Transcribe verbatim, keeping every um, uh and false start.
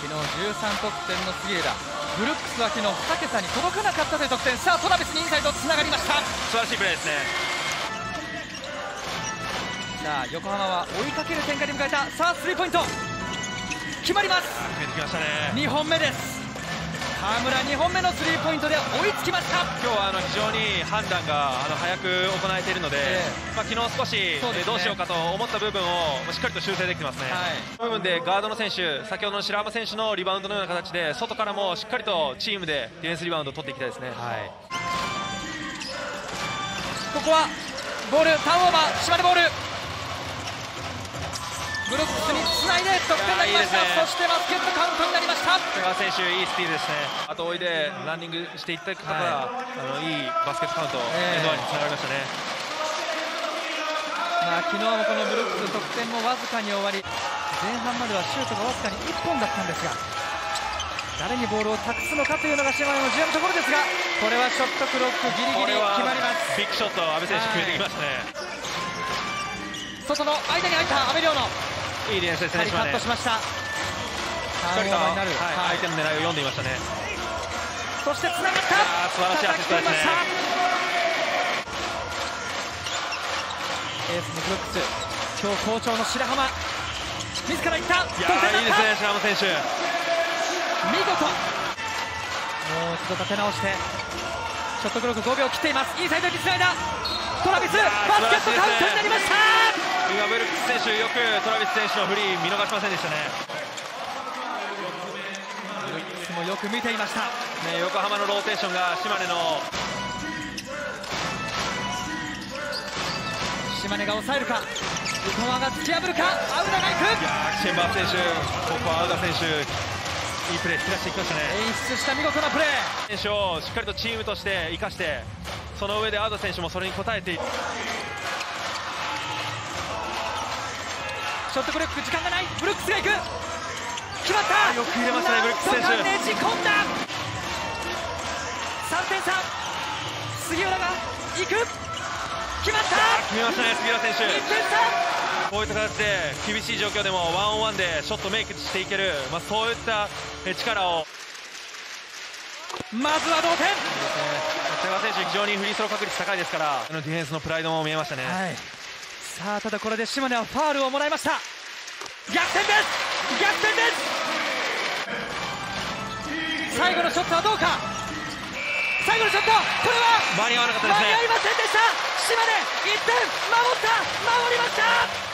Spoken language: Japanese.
昨日じゅうさん得点の杉浦、ブルックスは昨日ふたけたに届かなかったという得点。さあトラビスにインサイドつながりました。 素晴らしいプレーですね。 さあ横浜は追いかける展開で迎えた。さあスリーポイント決まります。 決めてきましたね。 にほんめです。河村にほんめのスリーポイントで追いつきました。 今日はあの非常に判断があの早く行えているので、えーまあ、昨日少し、ね、どうしようかと思った部分をしっかりと修正できてますね。はい、部分でガードの選手、先ほどの白浜選手のリバウンドのような形で外からもしっかりとチームでディフェンスリバウンドを取っていきたいですね。はい、 ここはボールターンオーバー、島根ボールブルックスにつないで得点になりました。いい、ね、そしてバスケットカウントになりました。 瀬川選手いいスピードですね。あと追いでランニングしていった方が、はい、あのいいバスケットカウント、えー、エンドワンにつながりましたね。 まあ、昨日もこのブルックス得点もわずかに終わり、前半まではシュートがわずかにいっぽんだったんですが、誰にボールを託すのかというのが島根の重要なところですが、これはショットクロックギリギリ決まります。 ビッグショット阿部選手決めてきましたね。 外の間に入った阿部亮のいいディフェンスですね。 カットしました。 しっかりと、はいはい、相手の狙いを読んでいましたね。 そしてつながった。 素晴らしいアシストですね。 エースのブルックス、今日好調の白浜自らいった。 いやーいいですね、白浜選手見事。もう一度立て直してショットクロックごびょう切っています。インサイドにつないだトラビス、バスケットカウントになりました。 今ブルックス選手よくトラビス選手のフリー見逃しませんでしたね。 ブルックスもよく見ていました、 ね、横浜のローテーションが島根の島根が抑えるか、横浜が突き破るか。アウダがいく。 いやーチェンバー選手、ここはアウダ選手いいプレー引き出していきましたね。 演出した見事なプレー。 選手をしっかりとチームとして生かして、その上でアウダ選手もそれに応えている。 ショットクロック時間がない。ブルックスがいく。決まった。 よく入れましたねブルックス選手。 ねじ込んだ。さんてんさ。杉浦がいく。決まった。 決めましたね杉浦選手。 いってんさ。 こういった形で厳しい状況でもワンオンワンでショットメイクしていける、まあ、そういった力を。 まずは同点。 瀬川選手非常にフリースロー確率高いですから、ディフェンスのプライドも見えましたね。 はい、さあただこれで島根はファウルをもらいました。逆転です。逆転です。最後のショットはどうか。最後のショット、これは間に合わなかったですね。 間に合いませんでした。島根いってん守った、守りました。